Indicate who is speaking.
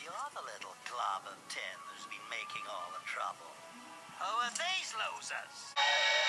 Speaker 1: you're the little glob of tin who's been making all the trouble. Who are these losers?